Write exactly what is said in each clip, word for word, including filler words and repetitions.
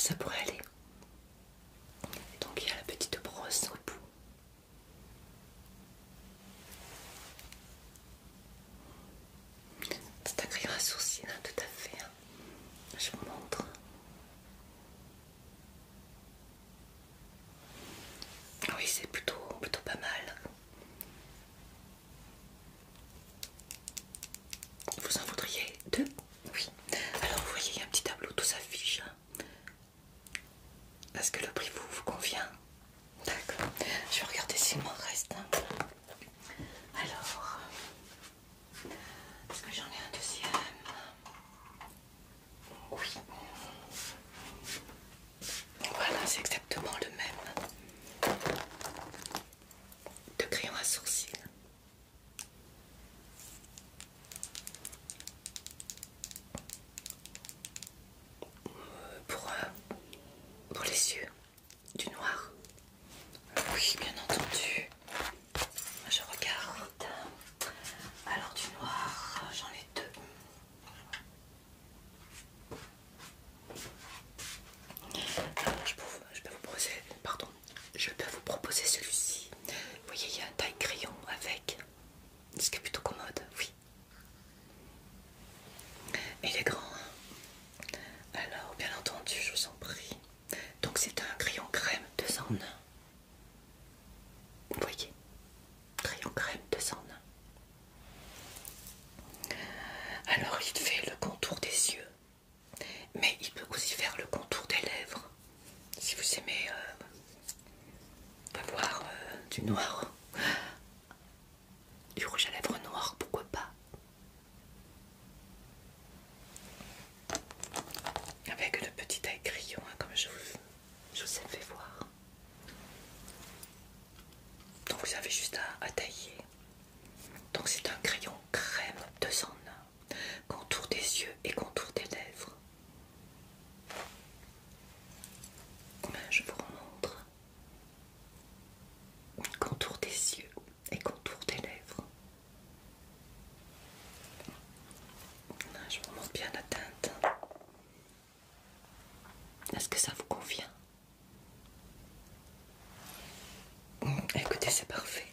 ça pourrait aller. Donc il y a la petite brosse au bout. C'est un crayon à sourcils, hein, tout à fait. Hein. Je vous montre. Oui, c'est plutôt, plutôt pas mal. Vous en voudriez deux? Oui. Alors vous voyez, il y a un petit tableau, tout s'affiche. Est-ce que le prix vous, vous convient? D'accord. Je vais regarder s'il m'en reste un. Alors, est-ce que j'en ai un deuxième? Oui. Voilà, c'est exactement le même. De crayon à sourcils. Pour, euh, pour les yeux, du noir. Oui, bien entendu. Je regarde. Alors du noir, j'en ai deux. Alors, je, peux, je peux vous proposer, pardon, je peux vous proposer celui-ci. Vous voyez, il y a un taille crayon avec, ce qui est plutôt commode, oui. Et il est grand. Hein. Alors, bien entendu, je vous en prie. Donc c'est un crayon crème deux en un. Vous voyez, crayon crème deux en un. Alors il fait le contour des yeux, mais il peut aussi faire le contour des lèvres. Si vous aimez euh, avoir euh, du noir, du rouge à lèvres noir, pourquoi pas. Avec le petit taille crayon, hein, comme je vous, je vous ai fait voir. Donc vous avez juste à, à tailler. Donc c'est un crayon crème deux en un. Contour des yeux et contour des lèvres. Je vous remontre. Contour des yeux et contour des lèvres. Je vous remonte bien la teinte. Est-ce que ça vous convient? Écoutez, c'est parfait.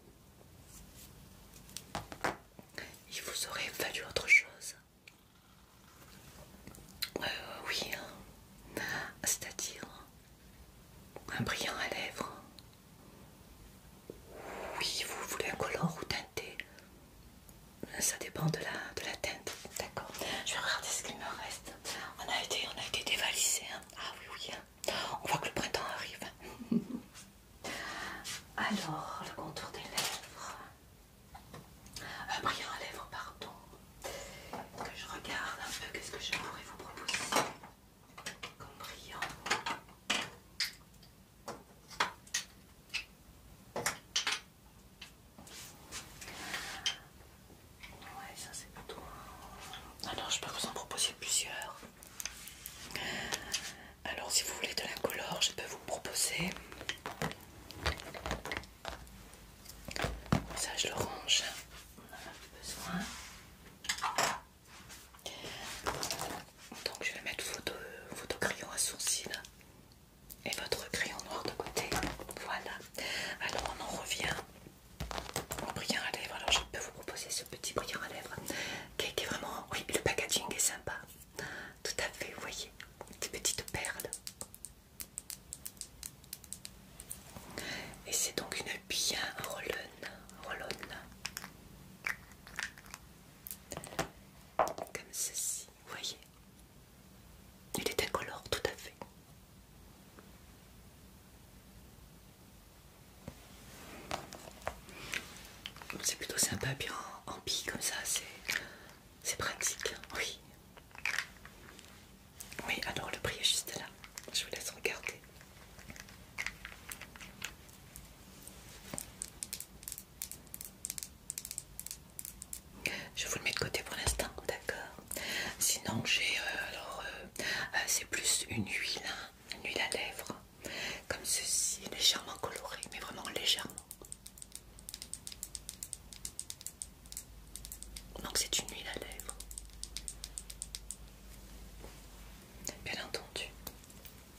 Il vous aurait fallu autre chose. Euh, oui, hein. C'est-à-dire un brillant à lèvres. Oui, vous voulez un color ou teinté? Ça dépend de la, de la teinte. D'accord. Je vais regarder ce qu'il me reste. On a été, on a été dévalisé. Hein. Ah oui, oui. Hein. On voit que le printemps arrive. Alors, le contour des lèvres. Un brillant à lèvres, pardon. Que je regarde un peu, qu'est-ce que je pourrais vous proposer comme brillant. Ouais, ça c'est plutôt... Alors, je peux vous en proposer plusieurs. Alors, si vous voulez de l'incolore, je peux vous proposer... Ça, je le range. On en a plus besoin. Donc je vais mettre votre, votre crayon à sourcils et votre crayon noir de côté. Voilà. Alors on en revient au brillant à lèvres. Alors je peux vous proposer ce petit brillant à lèvres qui est, qui est vraiment... Oui, le packaging est sympa. Tout à fait, vous voyez. Des petites perles. Et c'est donc une bien rollonne. Rollonne. Comme ceci, vous voyez. Il est incolore, tout à fait. C'est plutôt sympa, bien en, en pille comme ça, c'est pratique, oui. Oui, alors le prix est juste là. Je vous laisse regarder. Je vous le mets de côté pour l'instant, d'accord. Sinon j'ai euh, alors euh, euh, c'est plus une huile, hein, une huile à lèvres, comme ceci, légèrement colorée, mais vraiment légèrement. Donc c'est une huile à lèvres. Bien entendu.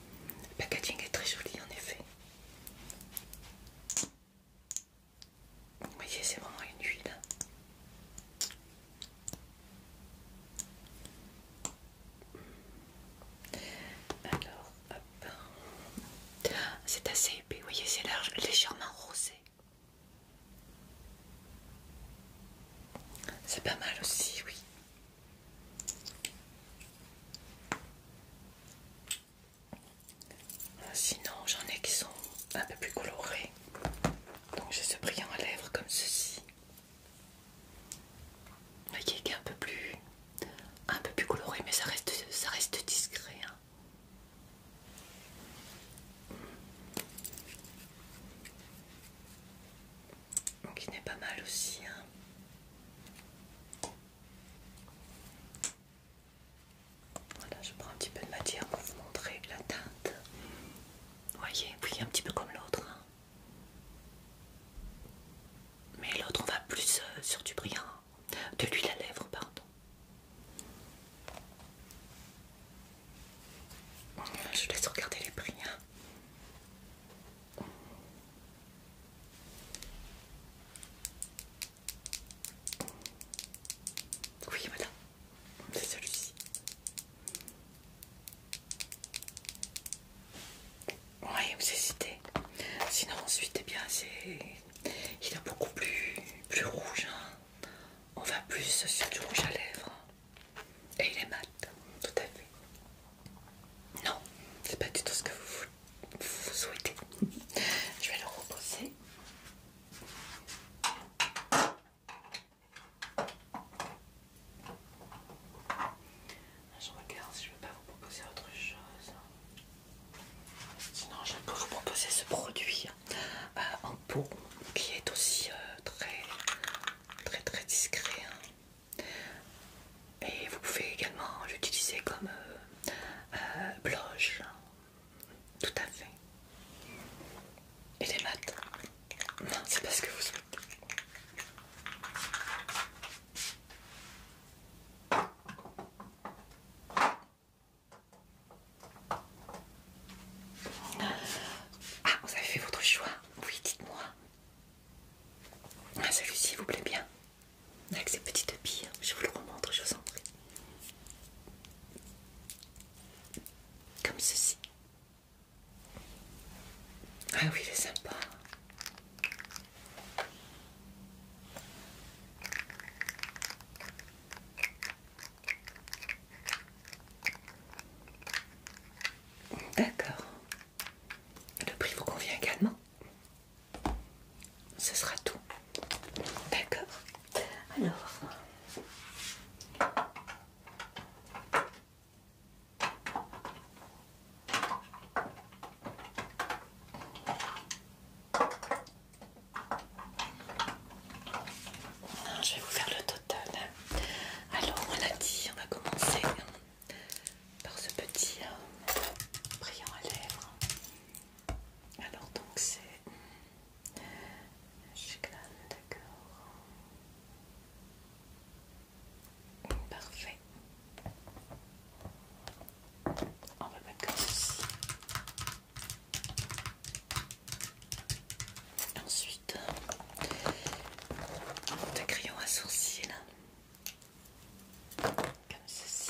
un peu plus coloré. Donc j'ai ce brillant à lèvres comme ceci. Vous voyez qui est un peu plus un peu plus coloré, mais ça reste ça reste discret, hein. Donc il n'est pas mal aussi, hein. Voilà, je prends un petit peu de matière pour vous montrer la teinte. Vous voyez, oui, un petit peu comme l'autre, hein. Mais l'autre, on va plus euh, sur du brillant, de l'huile à lèvres, pardon. Je vous laisse regarder les prix, hein. Oui, voilà, c'est celui-ci. Oui, vous hésitez. Sinon, ensuite, eh bien, c'est... il est beaucoup plus, plus rouge, hein. On va plus sur du rouge à lèvres. Et il est mat, tout à fait. Non, c'est pas du tout ce que vous, vous souhaitez. Je vais le reposer. Je regarde si je ne peux pas vous proposer autre chose. Sinon, je peux vous proposer ce produit euh, en pot qui est aussi euh, très, très, très discret, hein. Et vous pouvez également l'utiliser comme euh, euh, blush. Tout à fait. Et les mat. Non, c'est pas ce que vous souhaitez. Ah, vous avez fait votre choix. Oui, dites-moi. Ah, celui-ci vous plaît bien. Avec ces petites billes. Je vous le remontre, je vous en prie. Comme ceci. Ah oui, il est sympa. D'accord. Le prix vous convient également? Ce sera tout. D'accord. Alors... je vais vous faire le total. Alors, on a dit, on va commencer par ce petit euh, brillant à lèvres. Alors, donc, c'est Chiclan, d'accord. Parfait. On va le mettre comme ceci. Ensuite, des crayons à sourcils. Comme ceci.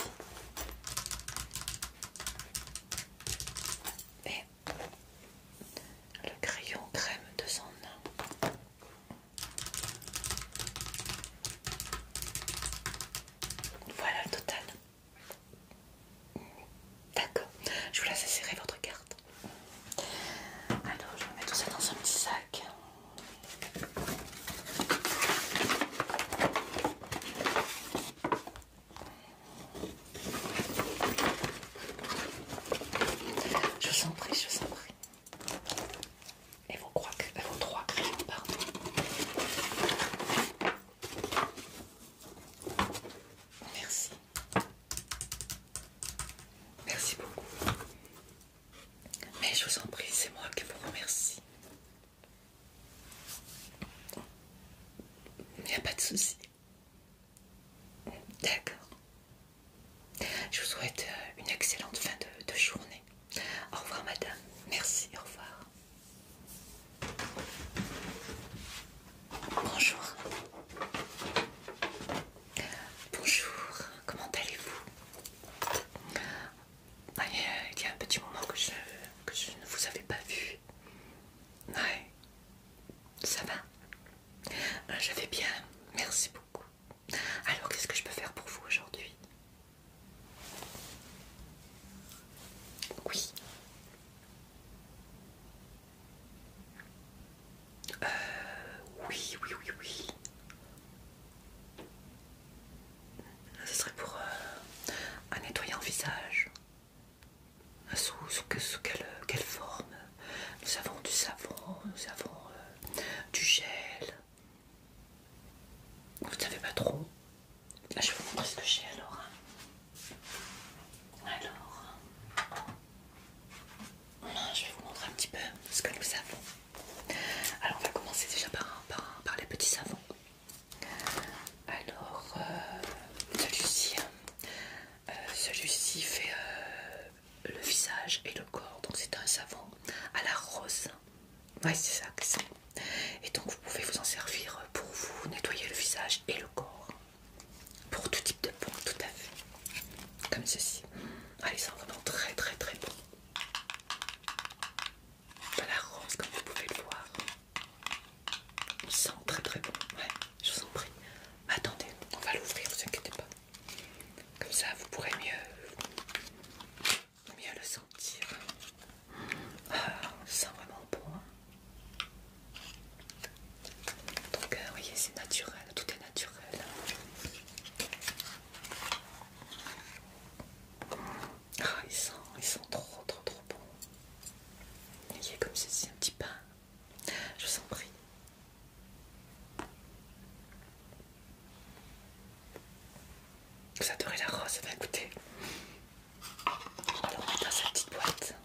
Et le crayon crème de son nom. Voilà le total. D'accord. Je vous laisse insérer votre carte. Alors, je vais mettre tout ça dans un petit sac. Je vous en prie, je vous en prie. Et vos, croix, vos trois crayons, pardon. Merci. Merci beaucoup. Mais je vous en prie, c'est moi qui vous remercie. Il n'y a pas de souci. D'accord. Je vous souhaite une excellente fin de, de journée. Au revoir, madame. Merci, au revoir. Bonjour. Bonjour, comment allez-vous? Il y a un petit moment que je, que je ne vous avais visage et le corps. Donc c'est un savon à la rose. Ouais, c'est ça que c'est. Et donc vous pouvez vous en servir pour vous nettoyer le visage et le corps. Pour tout type de peau, tout à fait. Comme ceci. Ah, ils sont vraiment très très très bons. À la rose, comme vous pouvez le voir. Ils sont très très bons. Ouais, je vous en prie. Mais attendez, on va l'ouvrir, vous inquiétez pas. Comme ça, vous pourrez mieux, mieux le sentir. Ah, ça sent vraiment bon. Hein. Donc, euh, voyez, c'est naturel, tout est naturel. Ah, ils sont, ils sont trop, trop, trop bons. Voyez, comme ceci, un petit pain. Je vous en prie. Vous adorez la rose, bah écoutez. Alors, on met dans sa petite boîte.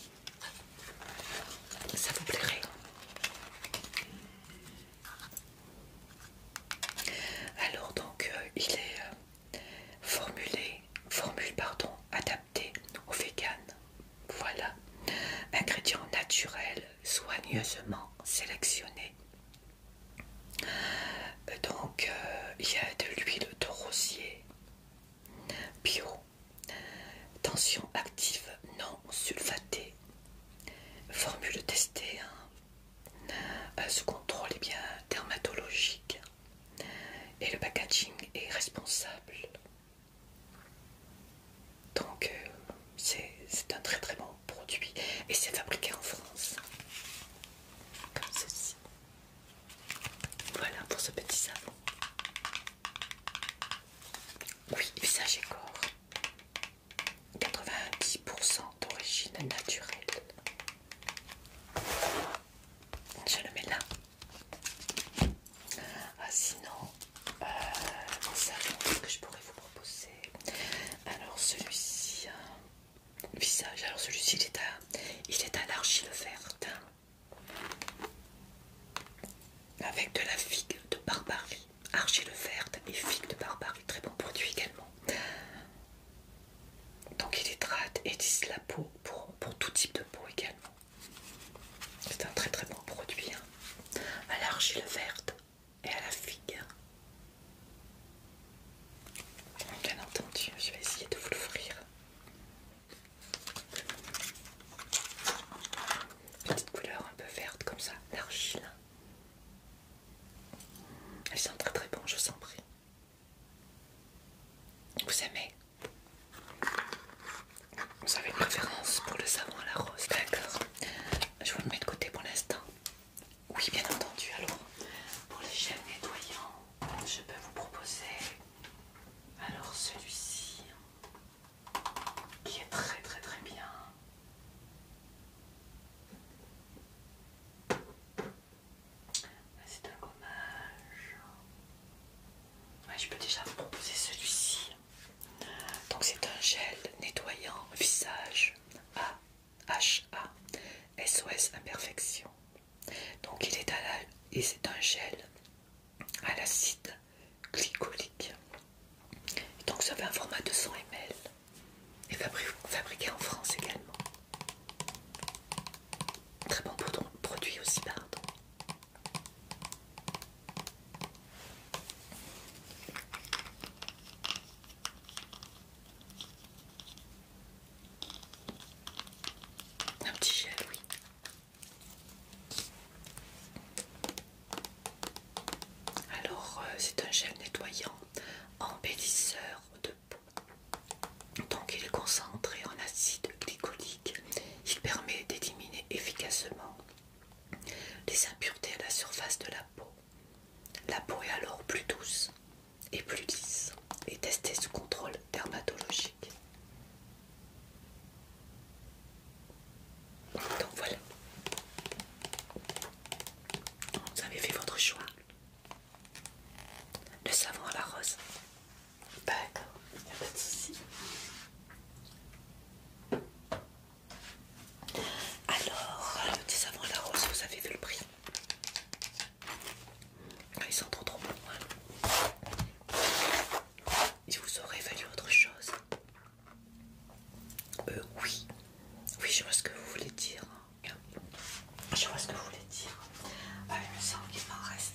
Ça vous plairait. Alors donc euh, il est euh, formulé, formule pardon, adapté aux véganes. Voilà, ingrédients naturels, soigneusement sélectionnés. Euh, donc euh, il y a de l'huile de rosier bio, tension active non sulfatée, formule testée. Hein. Euh, ce contrôle est bien dermatologique. Et le packaging est responsable. Donc euh, c'est un très très bon produit. Et c'est fabriqué en France. Comme ceci. Voilà pour ce petit savon. Oui, visage et corps. quatre-vingt-dix pour cent d'origine naturelle. Je le mets là. Ah, sinon, euh, bon, ça, qu'est-ce que je pourrais vous proposer? Alors, celui-ci, hein, visage. Alors, celui-ci, il est à, il est à l'argile verte. Hein, avec de la figue de Barbarie. Argile verte et figue de Barbarie. Très bon produit également. Donc, il hydrate et lisse la peau pour, pour tout type de peau également. C'est un très très bon produit. Hein, à l'argile verte et à la figue. Bien entendu, je vais essayer de vous l'offrir. Petite couleur un peu verte comme ça, l'argile. Elles sont très très bon, je vous en prie. Vous aimez? Vous avez une préférence pour le savon à la rose? je vois ce que vous voulez dire. Je vois ce que vous voulez dire. Ah, il me semble qu'il m'en reste.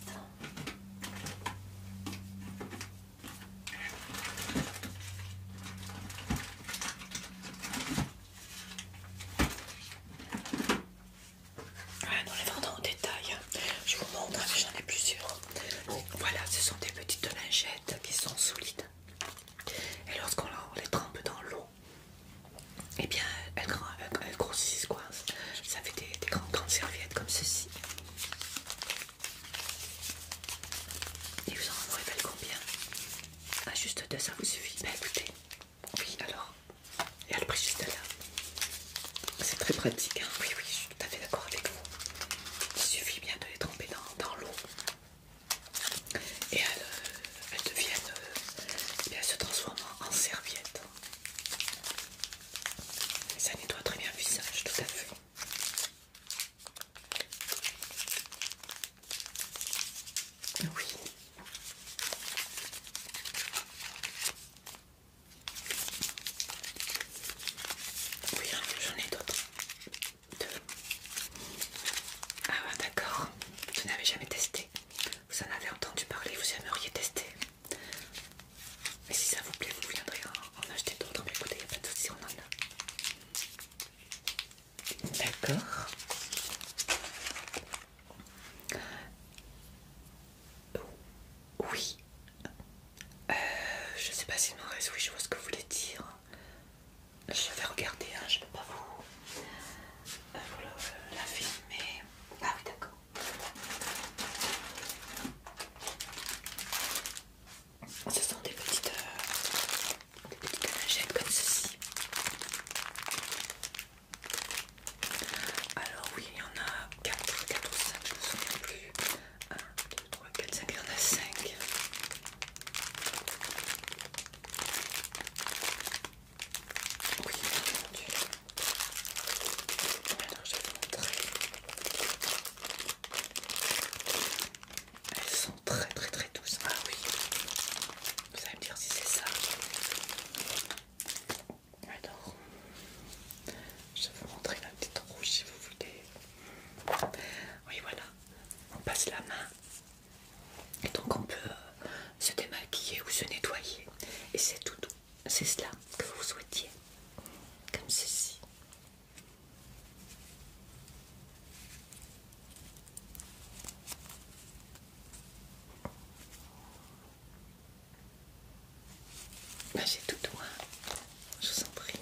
Ah, nous les vendons au détail. Je vous montre, mais j'en ai plusieurs. Voilà, ce sont des petites lingettes qui sont solides. Et lorsqu'on les trempe dans l'eau, eh bien, elles, elles, elles grossissent quoi. Ça fait des, des grandes, grandes serviettes comme ceci. Et vous en aurez combien? Ah, juste de ça vous suffit. Ben écoutez, oui, alors, il y a le prix juste là. C'est très pratique, hein. Oui, oui, je suis tout à fait d'accord avec vous. Il suffit bien de les tremper dans, dans l'eau. Et elles, elles deviennent, euh, bien, elles se transforment en, en serviettes. Et ça nettoie très bien le visage, tout à fait. Oui. Oui, j'en ai d'autres. Deux. Ah d'accord. Vous n'avez jamais testé. Vous en avez entendu parler, vous aimeriez tester. Et si ça vous plaît, vous viendrez en, en acheter d'autres. Mais écoutez, il n'y a pas de souci, on en a. D'accord. Oui. Euh, je sais pas s'il m'en reste. Oui, je vois ce que vous voulez dire. Je vais regarder, hein, je peux pas vous, euh, vous le, la filmer. Ah oui, d'accord. Ce sont des petites, euh, des petites lingettes comme ceci. Alors oui, il y en a quatre, quatre ou cinq, je ne me souviens plus. un, deux, trois, quatre, cinq, il y en a cinq. Oui, entendu. Alors je vais vous montrer. Elles sont très très très douces. Ah oui. Vous allez me dire si c'est ça. Alors, je vais vous montrer la petite rouge si vous voulez. Oui, voilà. On passe la main. Et donc on peut euh, se démaquiller ou se nettoyer. Et c'est tout doux. C'est cela que vous souhaitiez. Comme ceci. Ben, j'ai tout doux, hein. Je vous en prie.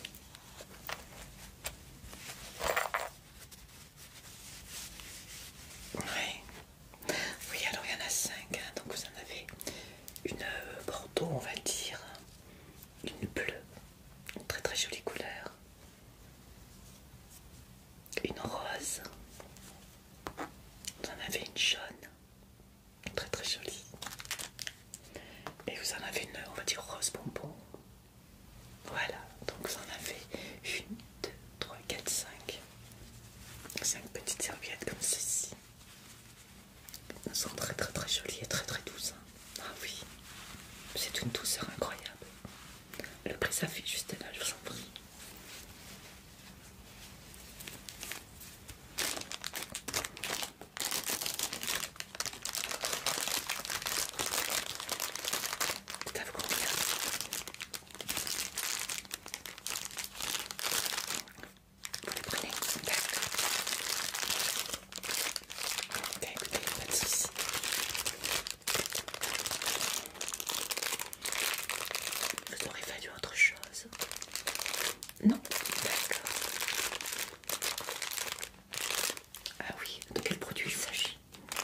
Oui. Oui, alors il y en a cinq, hein. Donc vous en avez une euh, bordeaux, on va dire. Une bleue. Une très très jolie couleur. Une rose. Vous en avez une jaune. Très très jolie. Et vous en avez une, on va dire, rose bonbon. Voilà, donc vous en avez une, deux, trois, quatre, cinq. Cinq petites serviettes comme ceci. Elles sont très très très jolies et très très douces. Ah oui, c'est une douceur incroyable. Le prix s'affiche juste là, je vous en prie. C'est à vous combien? Vous les prenez? D'accord. Bien écoutez, pas de soucis. Vous aurez fallu autre chose? Non? D'accord. Ah oui, de quel produit il s'agit?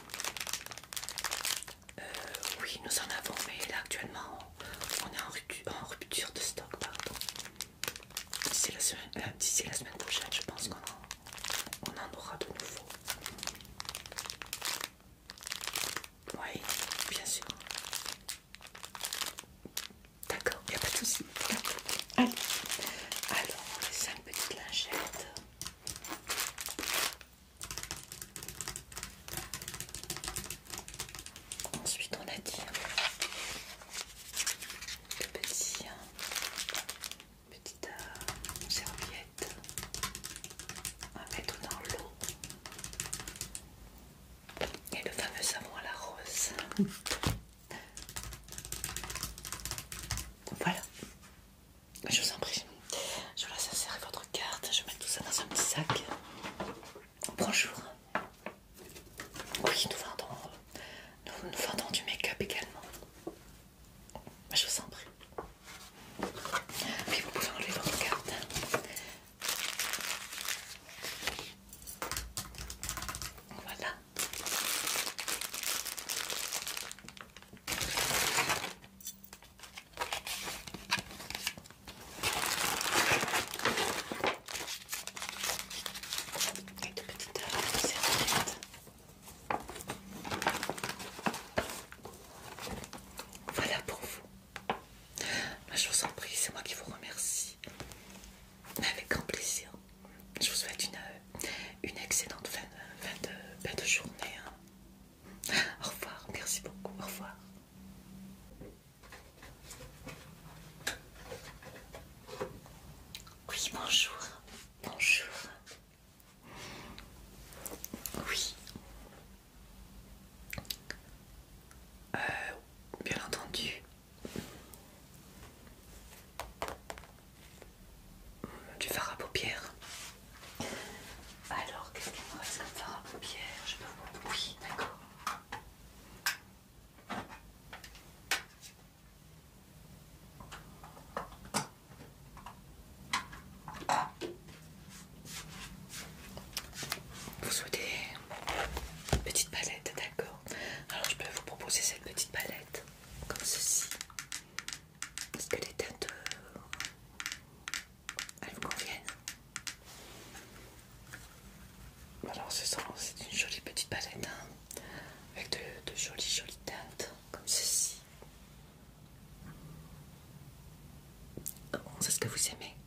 euh, Oui, nous en avons, mais là actuellement, on est en rupture, en rupture de stock, pardon. D'ici la semaine, euh, d'ici la semaine prochaine, je pense qu'on en, on en aura de nouveau. Oui, bien sûr. D'accord, il n'y a pas de souci. Allez. Alors, les cinq petites lingettes. Ensuite, on a dit de petits, petites euh, serviettes. Oui, bonjour. Bonjour. Oui. Euh, bien entendu. Du fard à paupières. Alors, qu'est-ce qu'il me reste comme fard à paupières? Je peux vous... Oui, d'accord. Vous souhaitez une petite palette, d'accord. Alors je peux vous proposer cette petite palette, comme ceci. Est-ce que les teintes, euh, elles vous conviennent? Alors c'est ça, c'est une jolie petite palette, hein, avec de, de jolies jolies teintes, comme ceci. C'est ce que vous aimez?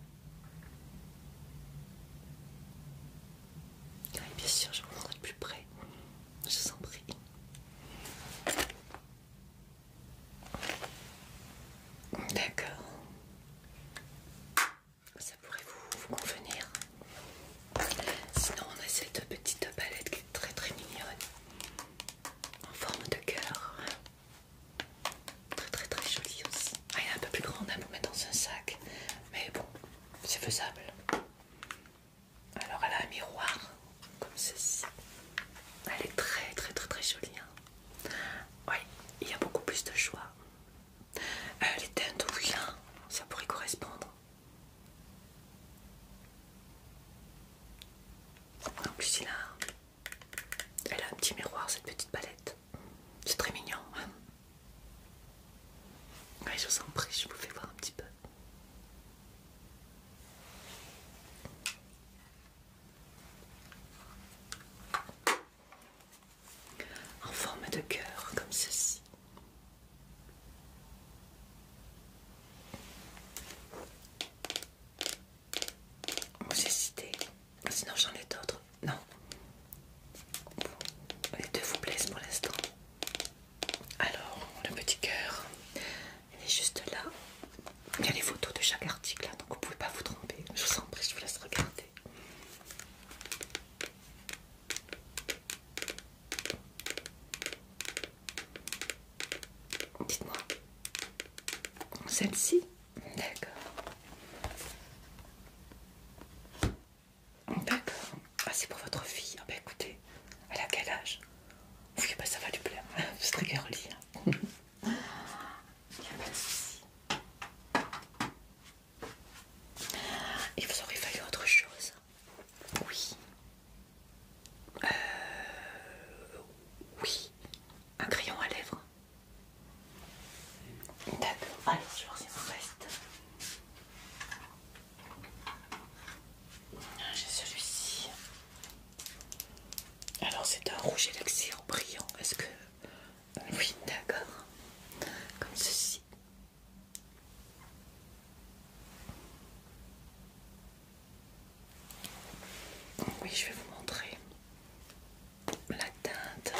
Oui, bien sûr, je vous montre de plus près. Je vous en prie. D'accord. Ça pourrait vous, vous convenir. Sinon, on a cette petite palette qui est très très mignonne, en forme de cœur. Très très très jolie aussi. Ah, elle est un peu plus grande à vous mettre dans un sac, mais bon, c'est faisable. Alors, elle a un miroir, comme ceci. Elle est très très très très jolie. Hein. Oui, il y a beaucoup plus de choix. Euh, les teintes, oui, hein, ça pourrait correspondre. En plus, il a, elle a un petit miroir, cette petite palette. C'est très mignon. Hein. Oui, je vous en prie, je vous fais voir un petit peu. En forme de cœur, comme ceci. Vous hésitez? Sinon j'en ai d'autres. Non. Les deux vous plaisent pour l'instant. Alors, le petit cœur, il est juste là. Il y a les photos de chaque article, là, donc vous pouvez pas vous tromper. Je vous en prie, je vous laisse regarder. Dites-moi. Celle-ci? D'accord. D'accord. Ah, c'est pour votre fille. Ah bah écoutez, elle a quel âge? Oui, bah ça va lui plaire. C'est très girly. Hein. Il n'y a pas de souci. Il vous aurait fallu autre chose. Oui. Euh... Oui. Un crayon à lèvres. D'accord. Alors, je vais voir s'il me reste. J'ai celui-ci. Alors, c'est un rouge élixir brillant. Est-ce que... Oui, d'accord. Comme ceci. Oui, je vais vous montrer la teinte.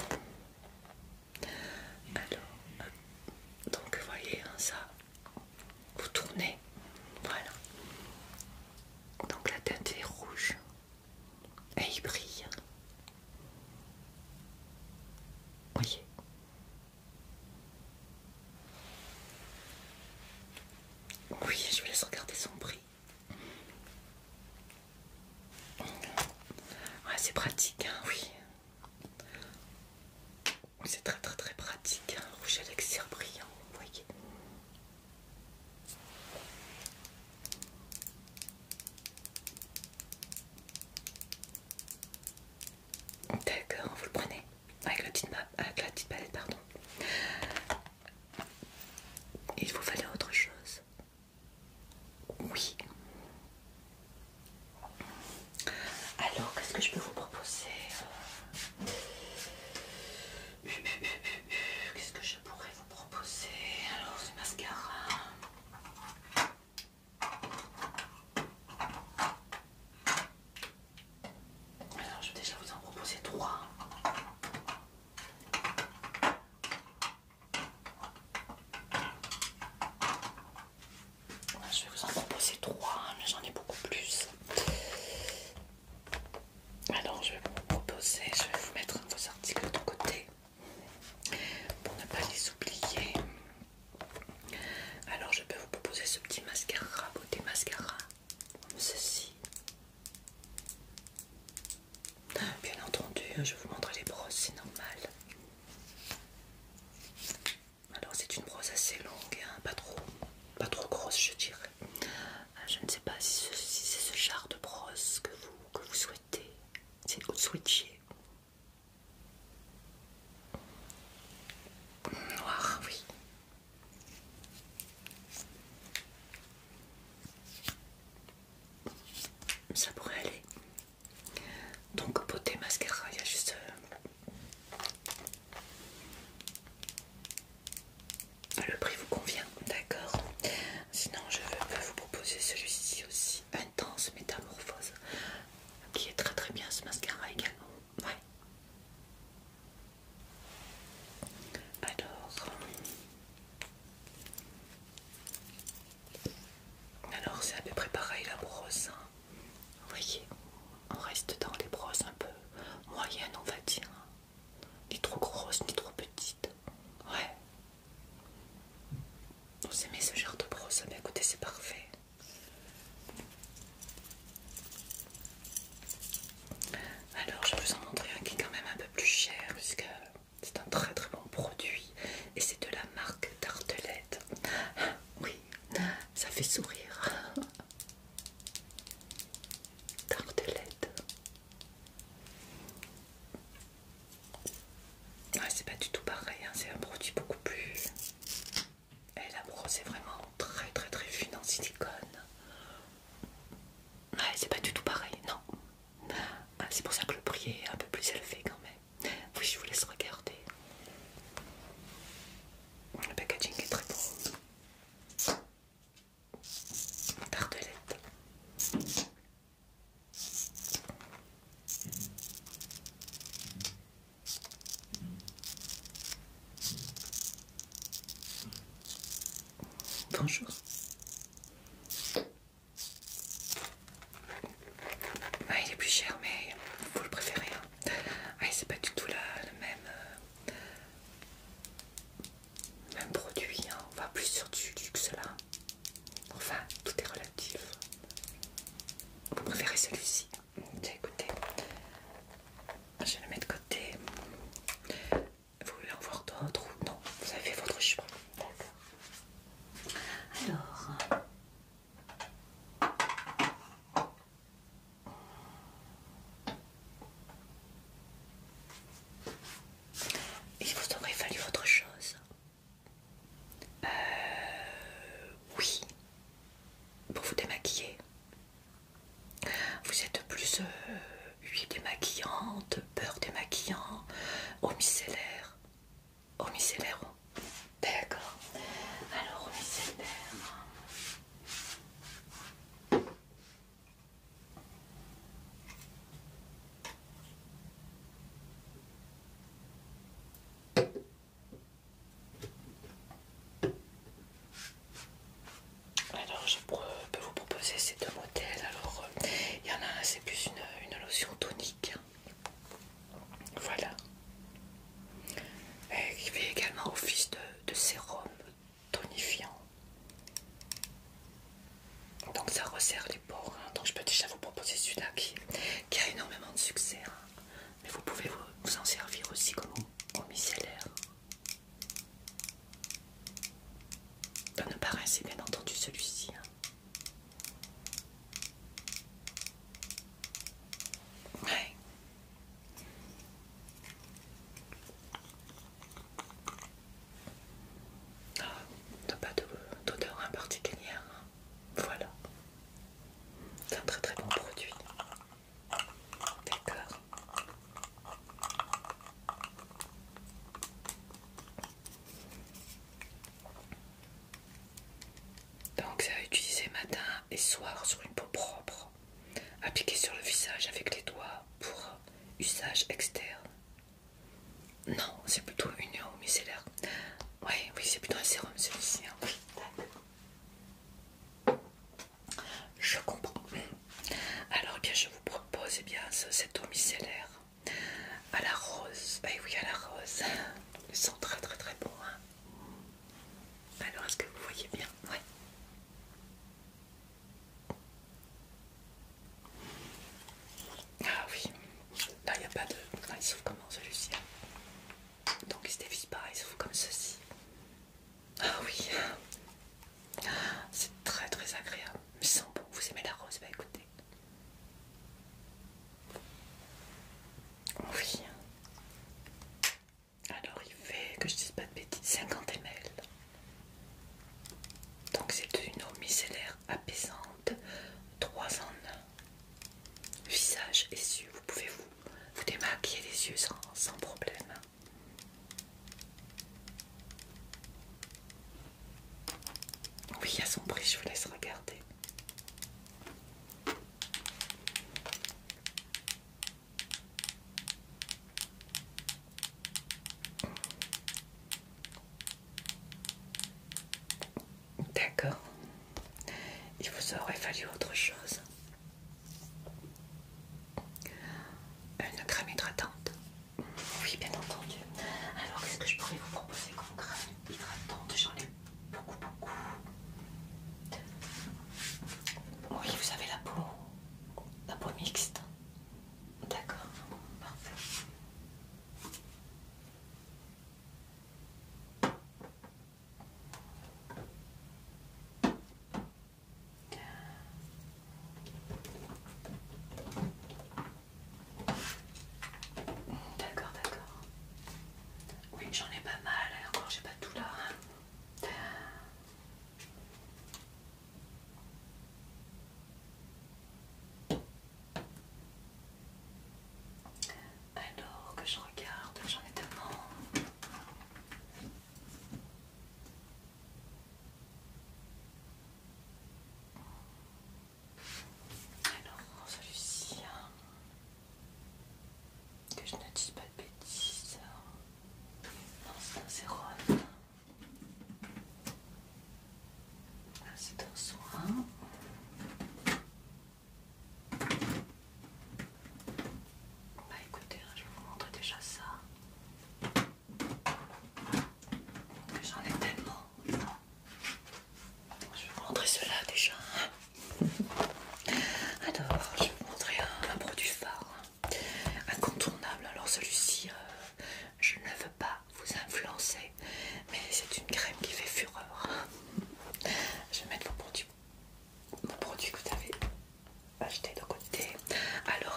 Alors, donc vous voyez, hein, ça, vous tournez, voilà. Donc la teinte est rouge et il brille. Vous voyez. Oui, je vous laisse regarder son prix. Ouais, c'est pratique, hein, oui. C'est très très très pratique, hein, rouge élixir brillant, vous voyez. D'accord, vous le prenez avec la petite, avec la petite palette, pardon. Il vous fallait autre chose. Oui. Alors, qu'est-ce que je peux vous proposer? Qu'est-ce que je pourrais vous proposer? Alors, c'est mascara. Alors, je vais déjà vous en proposer trois. Je vais vous en proposer trois, mais j'en ai beaucoup. bien, je vais vous montrer les brosses, c'est normal. Alors c'est une brosse assez longue, hein, pas trop, pas trop grosse je dirais. Je ne sais pas si, ce, si c'est ce genre de brosse que vous, que vous souhaitez, si vous souhaitiez. Noir, oui. Ça pourrait aller. Donc beauté mascara, il y a juste euh, le prix vous convient, d'accord. Sinon je peux vous proposer celui-ci aussi, Intense Métamorphose, qui est très très bien ce mascara également. Ouais. Alors, alors c'est à peu près pareil la brosse. Hein. Vous voyez, on reste dans les brosses un peu moyennes, on va dire. Ni trop grosses, ni trop petites. Ouais. Vous aimez ce genre de brosse? Mais écoutez, c'est parfait. Alors, je vais vous en montrer un qui est quand même un peu plus cher, puisque c'est un très très bon produit. Et c'est de la marque Tartelette. Oui, ça fait sourire. Tartelette. Ouais, c'est pas du tout pareil, hein. C'est un produit beaucoup plus... Et la brosse est vraiment très très très fine en silicone. Ouais, c'est pas du tout pareil, non. Ah, c'est pour ça que le prix est un peu plus élevé quand même. Oui, je vous laisse regarder. Le packaging est très beau. Tartelette. Bonjour. Ouais, il est plus cher, mais vous le préférez. Hein. Ouais, c'est pas du tout la, le même, euh, même produit. Hein. On va plus sur du luxe là. Enfin, tout est relatif. Vous préférez celui-ci? Tiens, écoutez, je vais le mettre de côté. Vous voulez en voir d'autres ou non? Vous avez fait votre choix. D'accord. Alors, il vous aurait fallu autre chose. Euh, oui, pour vous démaquiller. Vous êtes plus euh, huile démaquillante, beurre démaquillant, eau micellaire. Eau micellaire. D'accord. Alors, eau micellaire. Alors, je peux vous proposer ces deux modèles. Alors, il y en a un, c'est plus une, une lotion tonique. Voilà. Et qui fait également office de, de sérum tonifiant. Donc, ça resserre les pores. Hein. Donc, je peux déjà vous proposer celui-là qui, qui a énormément de succès. Hein. Mais vous pouvez vous, vous en servir aussi comme eau micellaire. De ne pas rincer, bien entendu, celui-ci. Hein. Ouais. Ah, pas d'odeur en particulière. Hein. Voilà. C'est un très très bon produit. D'accord. Donc c'est à utiliser matin et soir sur une peau propre. Appliquer sur le visage avec les doigts pour usage externe. Non, c'est plutôt une eau micellaire. Oui, oui, c'est plutôt un sérum celui-ci. Hein. Oui, je comprends. Alors, eh bien, je vous propose eh bien, cette eau micellaire à la rose. Eh oui, à la rose. Ils sont très très très bons. Hein. Alors, est-ce que vous voyez bien? Oui. Ah oui. Là, il n'y a pas de... Ouais.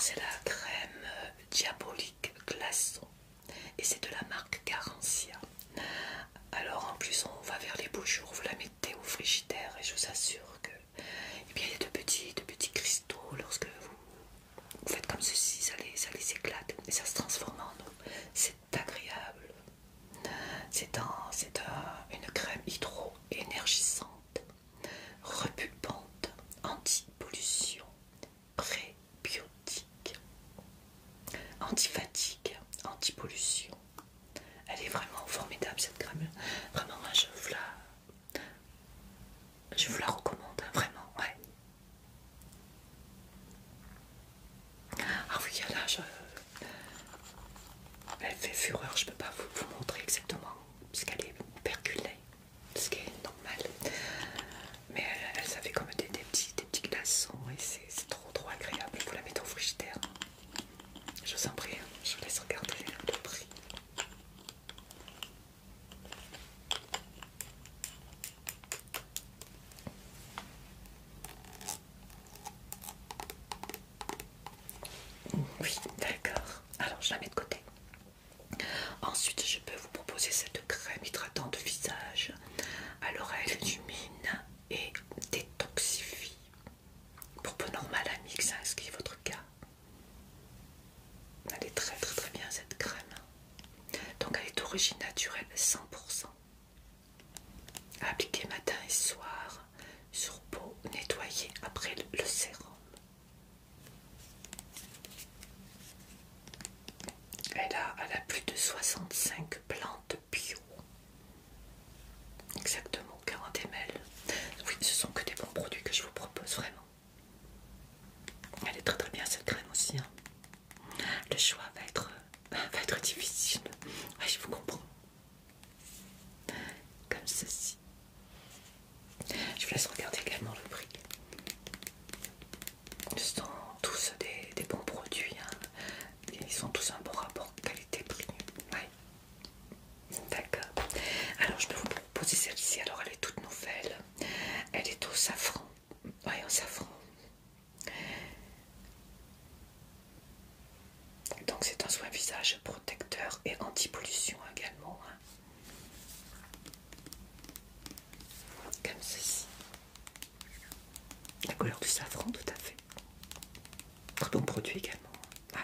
Alors c'est la crème euh, diabolique glaçon et c'est de la marque Garancia. Alors en plus on va vers les beaux jours, vous la mettez au frigidaire et je vous assure que eh bien, il y a de petits, de petits cristaux lorsque vous, vous faites comme ceci, ça les, ça les éclate et ça se transforme en eau. C'est agréable. C'est un, c'est un, une crème hydro-énergisante, repulpante, anti-pollution, prébiotique, anti-fatigue, anti-pollution. Elle est vraiment formidable cette crème. Vraiment, moi, je vous la, je vous la recommande, hein, vraiment, ouais. Ah oui, là, je, elle fait fureur. Je peux pas vous, vous montrer exactement parce qu'elle est perculée, ce qui est normal. Mais elle, elle avait comme des, des petits, des petits glaçons et c'est trop, trop agréable. Vous la mettez au frigidaire. Je vous en prie, je vous laisse regarder le prix. Oui, d'accord. Alors je la mets de côté. Ensuite, je peux vous proposer cette crème hydratante de visage. Alors elle illumine et détoxifie. Pour peau normale à mix, hein, ce qui est votre cas. Elle est très très très bien cette crème. Donc elle est d'origine naturelle cent pour cent. Appliquée matin et soir sur peau nettoyée après le, le sérum. Elle a, elle a plus de soixante-cinq plantes bio. Exactement, quarante millilitres. Oui, ce sont que des bons produits que je vous propose, vraiment. Elle est très très bien cette crème aussi. Hein. Le choix va être, va être difficile. Oui, je vous comprends. Comme ceci. Je vous laisse regarder également le prix. Ce sont tous des, des bons produits. Hein. Ils sont tous un bon rapport qualité-prix. Oui. D'accord. Alors je peux vous proposer celle-ci. Alors elle est toute nouvelle. Elle est au safran. Oui, au safran. Donc c'est un soin visage protecteur et anti-pollution également. Hein. Comme ceci. La couleur du safran, tout à fait. Très bon produit également. Ouais.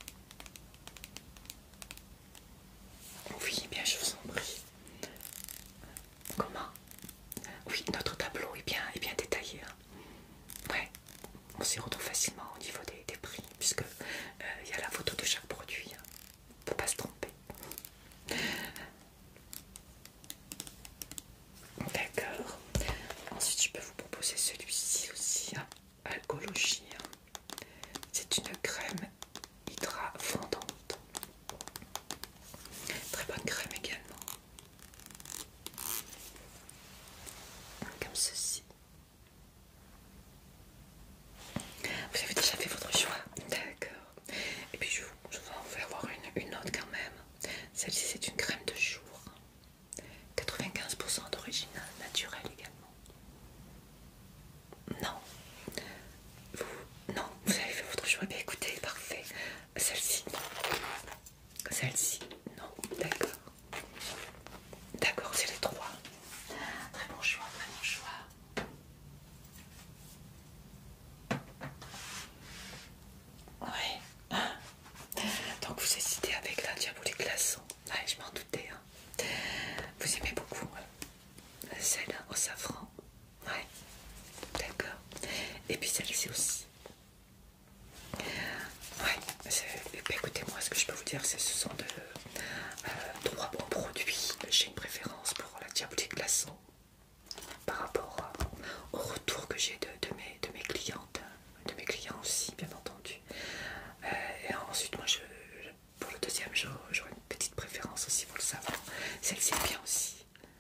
Oui, bien je vous en prie. Comment? Oui, notre tableau est bien, est bien détaillé. Hein. Ouais. On s'y retrouve facilement au niveau des, des prix, puisque euh, il y a la photo de chaque produit. Hein. On ne peut pas se tromper. D'accord. Ensuite, je peux vous proposer celui-ci aussi. Hein. Alcologie. Hein. C'est une crème hydra fondante. Très bonne crème également. Comme ceci. Vous avez déjà fait votre choix? D'accord. Et puis je, je vais en faire avoir une, une autre quand même. Celle-ci c'est une crème de jour. quatre-vingt-quinze pour cent d'origine naturelle également. Non. Vous, non, vous avez fait votre choix. Bien écoutez, parfait. Celle-ci. Celle-ci. Non. D'accord. D'accord, c'est les trois. Très bon choix, très bon choix. Oui. Donc vous hésitez avec la diabolique glaçon. Ouais, je m'en doutais. Hein. Vous aimez beaucoup euh, celle au safran. Ouais. D'accord. Et puis celle-ci aussi. Ouais. Écoutez, moi, ce que je peux vous dire, c'est que ce sont de euh, trois bons produits. J'ai une préférence pour la diabolique glaçon par rapport à, au retour que j'ai de, de, mes, de mes clientes, de mes clients aussi, bien entendu. Euh, et ensuite, moi, je, je, pour le deuxième, j'aurai une petite préférence aussi pour le savon. Celle-ci est bien aussi.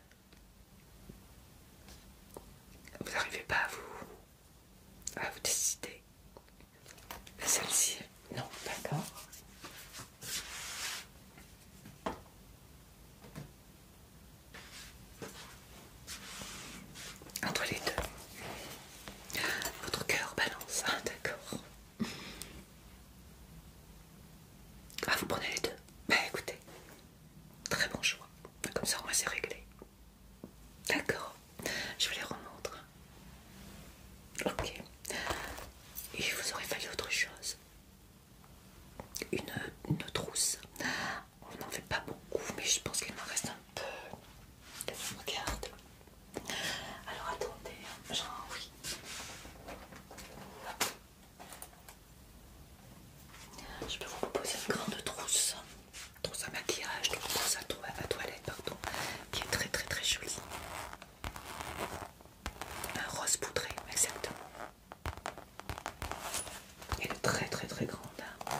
Vous n'arrivez pas à vous, à vous décider. Celle-ci, non, d'accord. je peux vous proposer une grande trousse, trousse à maquillage, trousse à, to à toilette, pardon, qui est très très très jolie. Un rose poudré, exactement. Elle est très très très grande. Hein.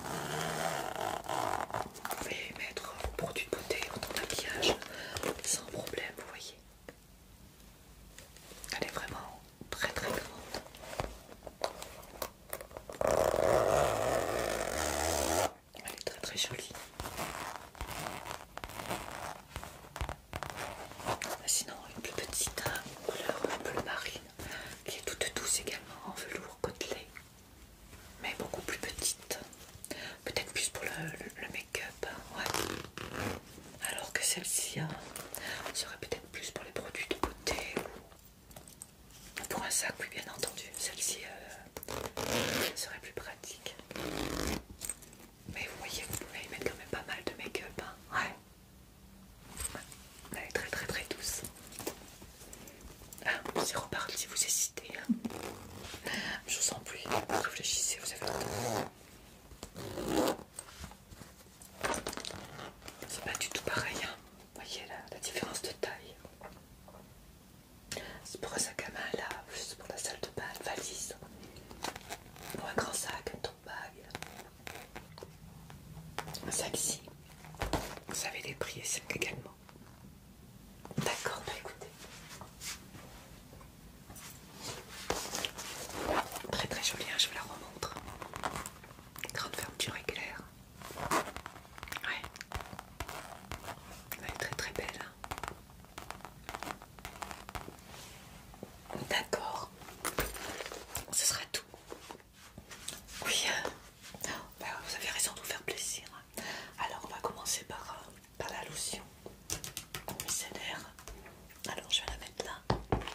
Vous pouvez mettre vos produits de beauté, votre maquillage sans problème, vous voyez. Elle est vraiment très très grande. Elle est très très jolie. Sinon, une plus petite hein, couleur bleu marine qui est toute douce également en velours côtelé, mais beaucoup plus petite. Peut-être plus pour le, le, le make-up, hein, ouais. Alors que celle-ci hein, serait peut-être plus pour les produits de beauté ou pour un sac, oui, bien entendu. Celle-ci euh, serait plus pratique. Mais vous voyez, vous pouvez y mettre quand même pas mal de make-up, hein, ouais. Elle est très très très douce. Ah, c'est reparti, vous hésitez. Hein. Je vous sens plus. Réfléchissez, vous avez le temps. C'est pas du tout pareil. Hein. Vous voyez la, la différence de taille. C'est pour un sac à main là, juste pour la salle de bain, une valise. Ou un grand sac, un tote bag. Celle-ci, vous savez les prix et c'est également. D'accord, bah écoutez. Très très jolie, hein, je vous la remontre. Grande fermeture éclair. Ouais. Elle est très très belle. Hein. D'accord. Ce sera tout. Oui, euh, bah, vous avez raison de vous faire plaisir. Alors on va commencer par, euh, par la lotion micellaire. Alors je vais la mettre là.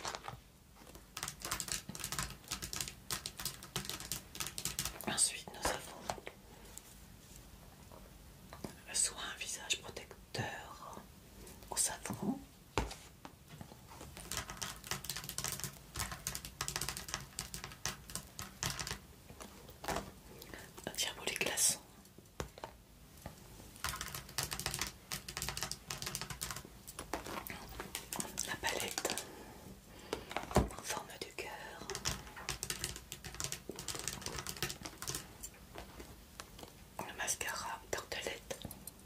Ensuite nous avons le soin visage protecteur au savon. Un diabolique glaçon. La palette en forme de cœur. Le mascara tartelette.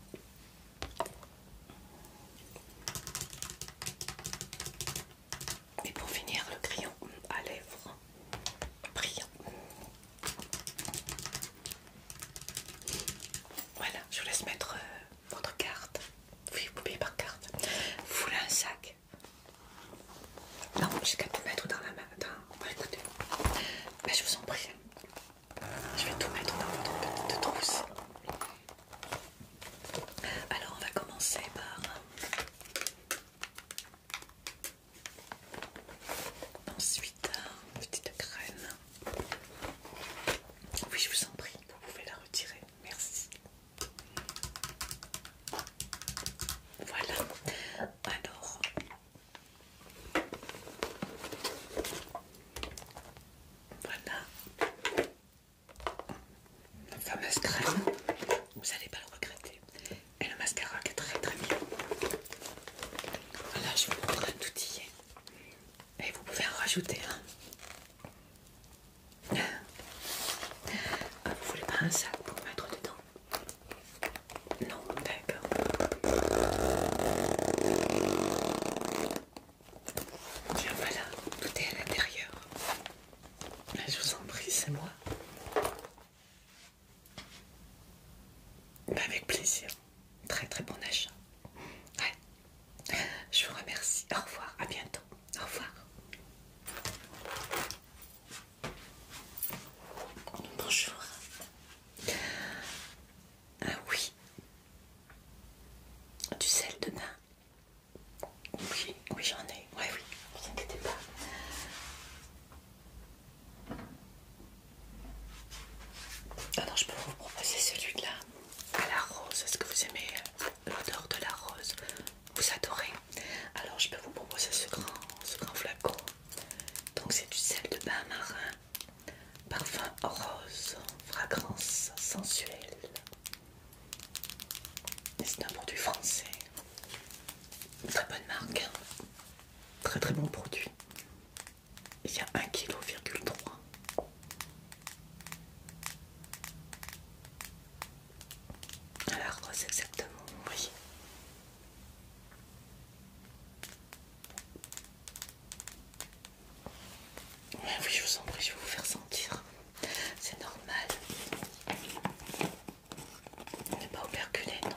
Et pour finir, le crayon à lèvres brillant. Voilà, je vous laisse mettre euh, votre carte. Oui, vous payez par carte. Vous voulez un sac? Non, j'ai qu'à tout mettre dans la main. Dans... Bon, écoutez, ben, je vous en prie. Je vais tout mettre dans votre petite trousse. Alors, on va commencer par... Ensuite, une petite crème. Oui, je vous en prie, vous pouvez la retirer. Merci. Voilà. Alors... Voilà. La fameuse crème. Vous n'allez pas le regretter. Et le mascara qui est très très bien. Voilà, je vais vous prendre un outillé. Et vous pouvez en rajouter un. Ah, vous voulez pas un sac pour mettre dedans? Non, d'accord. Bien voilà, tout est à l'intérieur. Je vous en prie, c'est moi. Avec plaisir. Très très bon achat. Ouais. Je vous remercie. Au revoir, à bientôt. Au revoir. Bonjour. Ah oui. Du sel de bain. Oui, oui j'en ai. Ouais, oui, ne vous inquiétez pas. Alors je peux vous proposer celui-là à la rose. Est-ce que vous aimez l'odeur de la rose? Vous adorez? Alors je peux vous proposer ce grand, ce grand flacon. Donc c'est du sel de bain marin, parfum rose, fragrance sensuelle. C'est un produit français. Une très bonne marque. Très très bon produit. Il y a un virgule trois kilos. À la rose exactement, oui. Ouais, oui, je vous en prie, je vais vous faire sentir. C'est normal. On n'est pas operculé, non.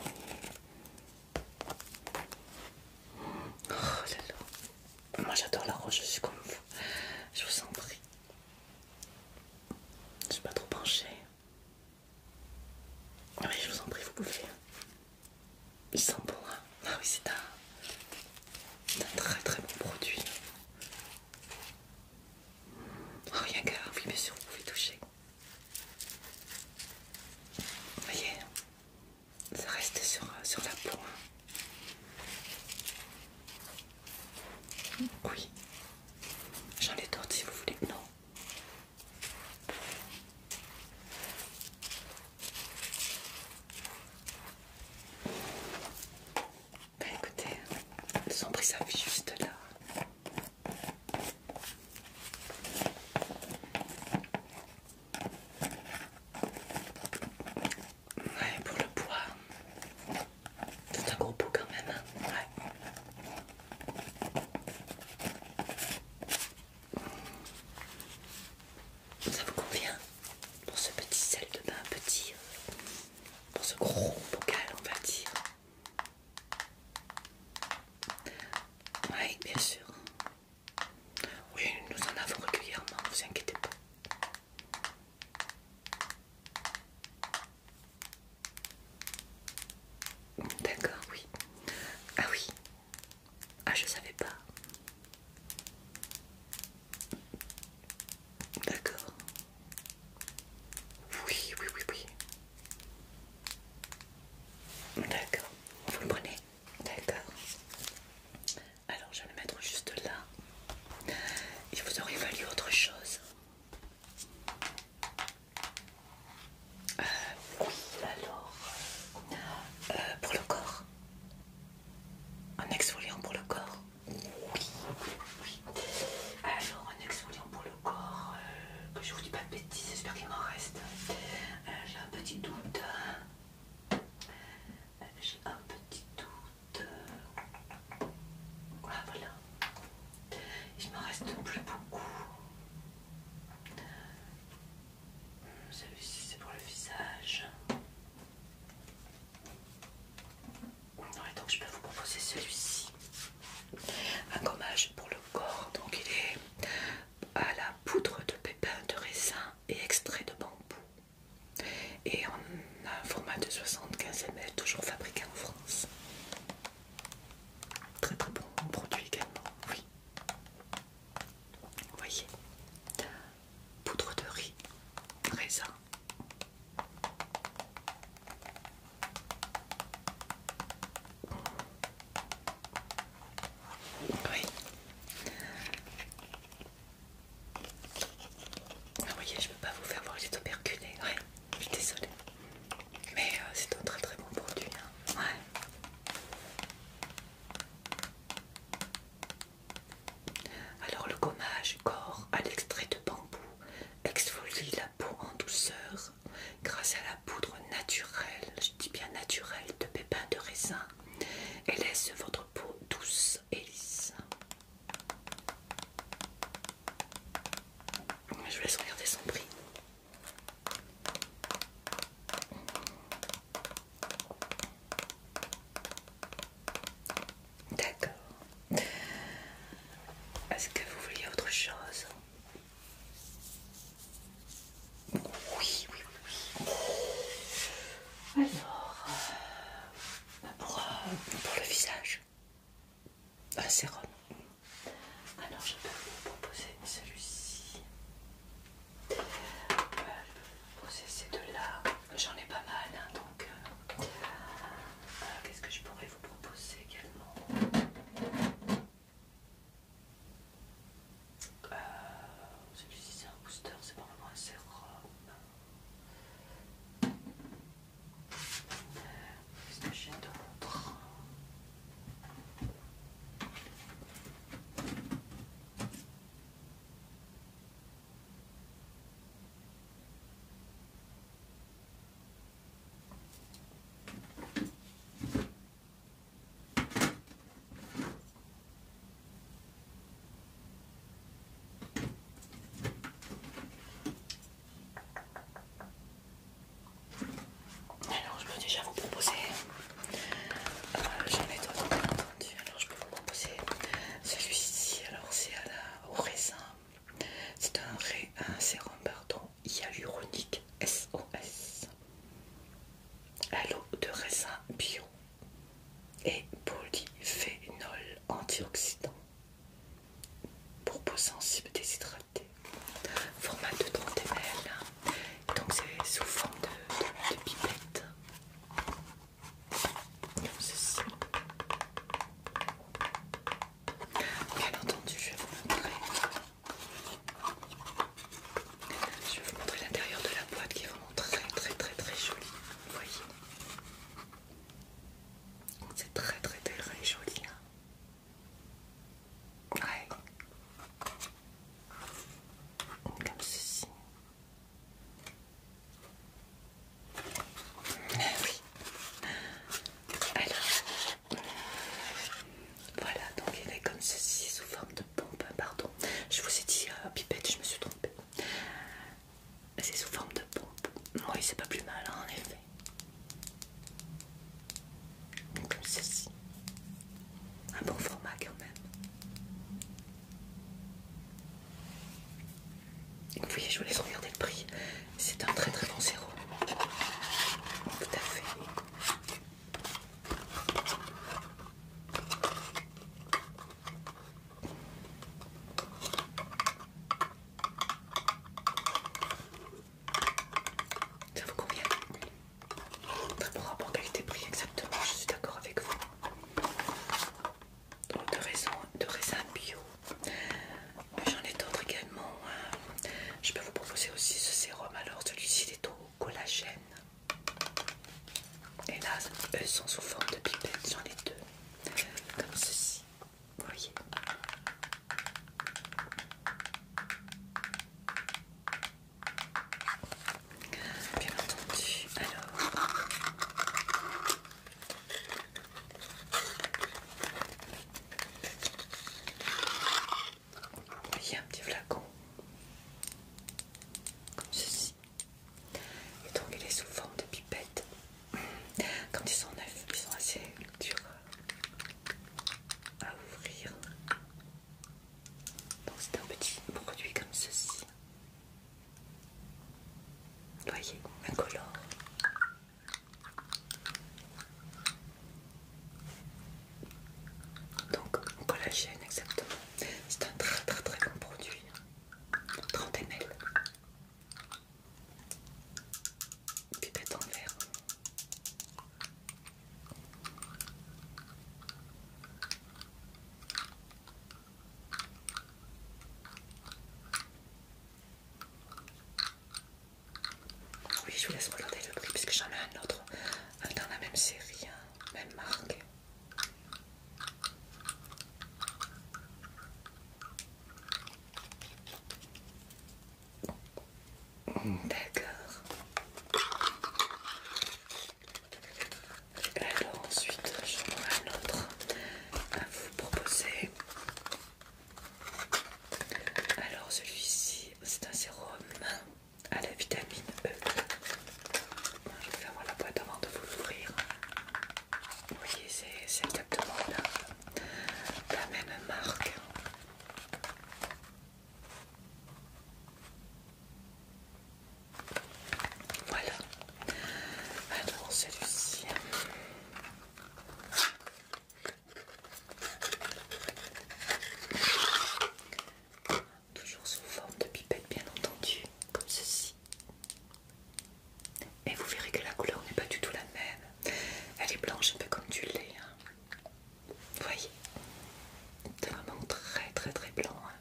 Oh là là. Moi j'adore la rose, je suis comme vous. Je vous en prie. Je suis pas trop penchée. Oui, je vous en prie, vous pouvez. Il sent bon, hein. Ah oui, c'est un, c'est un très très bon produit. Oh, rien qu'à, oui, bien sûr, vous pouvez toucher. Vous voyez, ça reste sur, sur la peau. Hein. Oui. J'en ai d'autres si vous voulez. Non. Ben écoutez, ils ont pris sa vie juste là. Ouais, pour le poids, c'est un gros pot quand même. Hein. Ouais. Ça vous convient pour ce petit sel de bain, petit, pour ce gros bocal, on va dire. Oui, c'est pas plus mal, hein, en effet. Comme ceci. Un bon format quand même. Vous voyez, je vous laisse regarder le prix. C'est un très très bon sérum. Tout à fait. Ça vous convient? Très bon rapport qualité-prix, exactement, je suis d'accord avec vous. Donc de raisin, de raisin bio. J'en ai d'autres également. Hein. Je peux vous proposer aussi ce sérum. Alors celui-ci il est au collagène. Et là, eux sont sous forme de pipette. J'en ai deux. Comme ceci. Vous voyez. Bien entendu. Alors. Vous voyez un petit flacon. Comme ceci. Et donc il est sous forme de pipette. Quand ils sont neufs, ils sont assez durs à ouvrir. Donc c'est un petit produit comme ceci. Vous voyez, incolore. Donc collagène exactement. C'est un très très très bon produit. trente millilitres. Pipette en verre. Oui, je vous laisse regarder le prix puisque j'en ai un autre euh, dans la même série, hein, même marque. D'accord. Alors ensuite, j'en aurai un autre à vous proposer. Alors celui-ci, c'est un sérum à la vitamine E. Je vais fermer la boîte avant de vous l'ouvrir. Vous voyez, c'est exactement la, la même marque. Voilà. Alors celui-ci. Toujours sous forme de pipette, bien entendu, comme ceci. Et vous verrez que la couleur n'est pas du tout la même. Elle est blanche, un peu comme du lait. Hein. Vous voyez, c'est vraiment très très très blanc. Hein.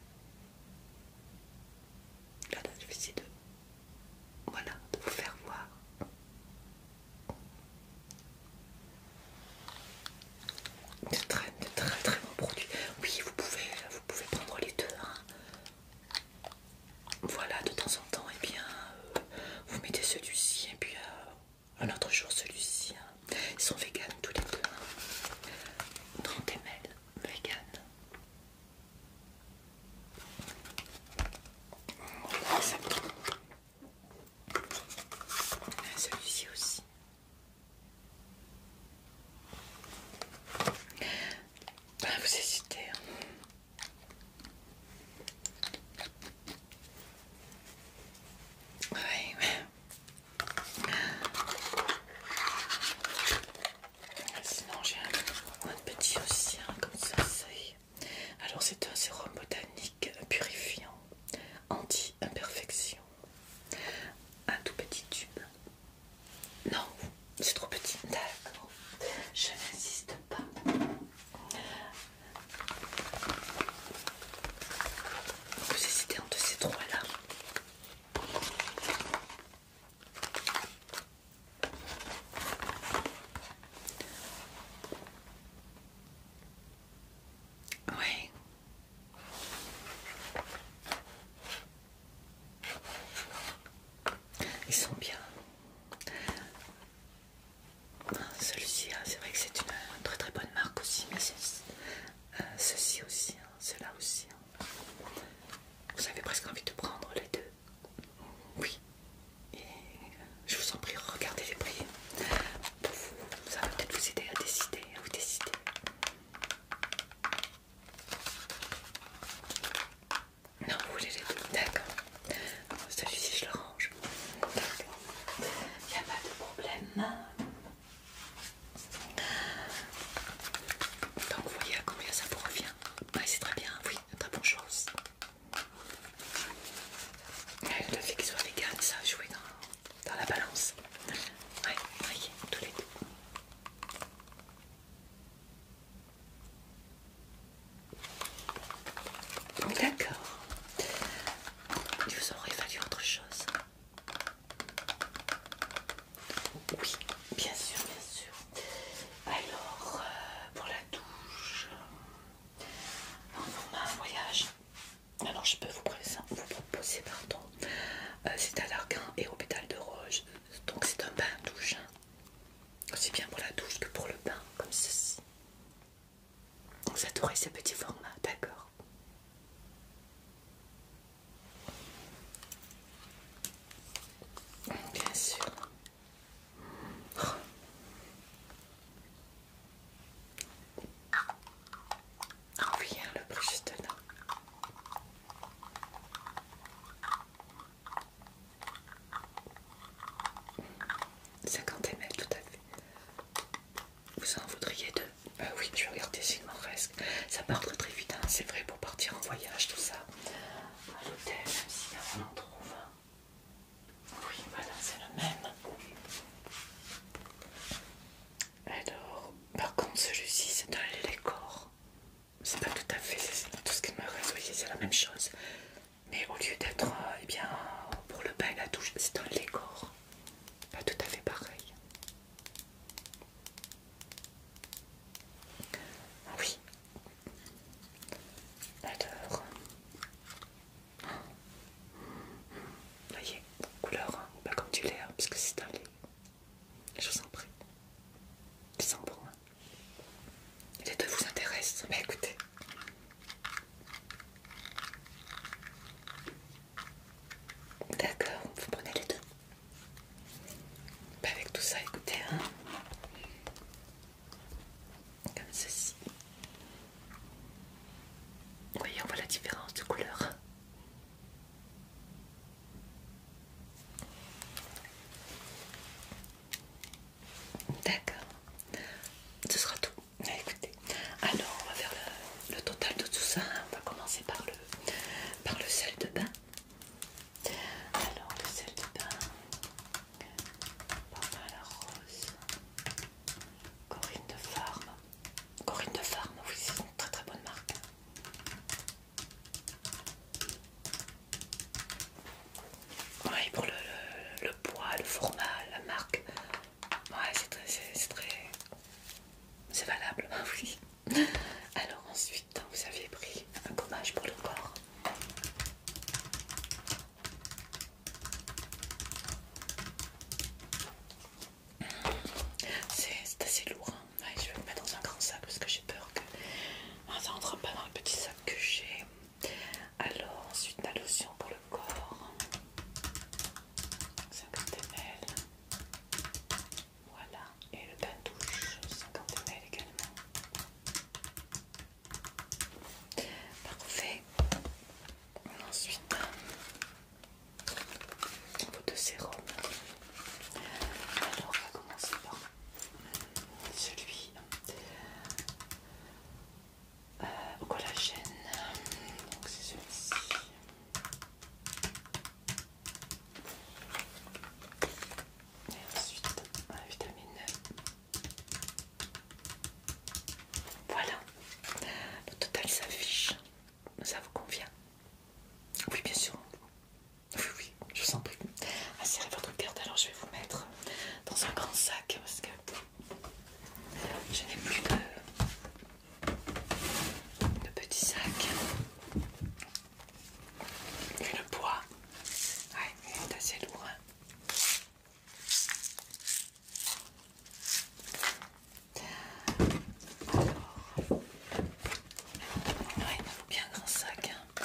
Là, là, je vais essayer de, voilà, de vous faire voir. De très, de très très bons produits. Oui, vous pouvez, vous pouvez prendre les deux. Hein. Voilà, de temps en temps, et eh bien, euh, vous mettez celui-ci et puis euh, un autre jour celui-ci. Hein. Ils sont véganes tous les deux. Hein. trente millilitres vegan. Voilà, exactement. Celui-ci aussi. Ben, vous hésitez. Hein. Oui, oui. Sinon j'ai un, un petit aussi, hein, comme ça, ça y est. Alors c'est un sérum botanique purifiant, anti-imperfection. Un tout petit tube. Non, c'est trop petit. D'accord. Je n'insiste pas. Vous hésitez entre ces trois-là. Oui. Ils sont bien. Celui-ci, hein, c'est vrai que c'est une, une très très bonne marque aussi, mais c'est euh, ceci aussi, hein, cela aussi. Hein. Vous avez presque envie de prendre les deux. Oui. Et Oui, bien sûr, bien sûr. Alors, euh, pour la douche, en format voyage, alors je peux vous, présenter, vous proposer, pardon, euh, c'est à l'Argan et au Pétale de Rose, donc c'est un bain douche, hein. Aussi bien pour la douche que pour le bain, comme ceci. Vous adorez ce petit format, d'accord? Bien sûr. Oh. Ah oui, hein, le prix juste là. cinquante millilitres, tout à fait. Vous en voudriez deux? Ah oui, je vais regarder s'il m'en reste. Ça part très très vite, hein. C'est vrai pour partir en voyage, tout ça. À l'hôtel, même si on en trouve un. Oui, voilà, c'est le même. Alors, par contre, celui-ci, c'est un lait corps. C'est pas tout à fait tout ce qu'il me reste, vous voyez, c'est la même chose. Mais au lieu d'être, euh, eh bien, pour le bain et la douche, c'est un lait corps. Pas tout à fait pareil. Oui. Alors, vous voyez, couleur, hein, pas comme du lait, hein, parce que c'est un lait. Je vous en prie. C'est sans bon. Hein. Les deux vous intéressent? Mais écoutez. D'accord, vous prenez les deux. Bah avec tout ça, écoutez, hein. Comme ceci. Vous voyez, on voit la différence de couleur. D'accord. Ce sera tout. Ah, écoutez. Alors, on va faire le, le total de tout ça. On va commencer par le, par le sel de bain. Alors, le sel de bain. Parfum à la rose. Corinne de Farm. Corinne de Farm, oui, c'est une très très bonne marque. Oui, pour le, le, le poids, le format, la marque. Ouais, c'est très, c'est très... C'est valable, oui. Alors ensuite, vous aviez pris un gommage pour le corps. C'est assez lourd, hein. Ouais, je vais le mettre dans un grand sac parce que j'ai peur que ah, ça rentre pas dans le petit sac que j'ai. Alors ensuite la lotion pour le corps, cinquante millilitres. Voilà, et le bain douche, cinquante millilitres également. Parfait. Ensuite, vos deux sérums. Alors on va commencer par celui euh, au collagène. Donc c'est celui-ci. Et ensuite la vitamine. Voilà. Le total s'affiche. Ça vous convient? Oui, bien sûr. Oui, oui, je vous en prie. Insérez votre carte, alors je vais vous mettre dans un grand sac parce que je n'ai plus de, de petits sacs. Et le poids, ouais, il est assez lourd. Hein. Alors, ouais, il me faut bien un grand sac. Hein.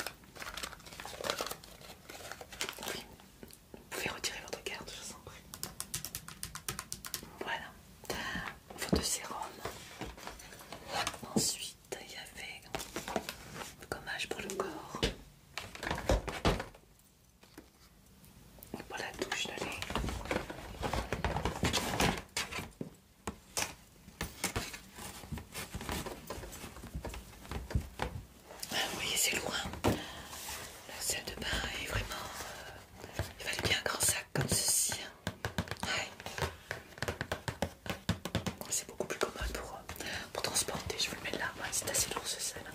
Oui, vous pouvez retirer votre carte, je vous en prie. Voilà, vos deux sérums. Ensuite, il y avait le gommage pour le corps. Et pour la douche, le lait. Ah, vous voyez, c'est loin. La salle de bain est vraiment... Euh, il fallait bien un grand sac comme ceci. Hein. Ouais. C'est beaucoup plus commode pour, euh, pour transporter. Je vous le mets là. Ouais, c'est assez lourd ce sel.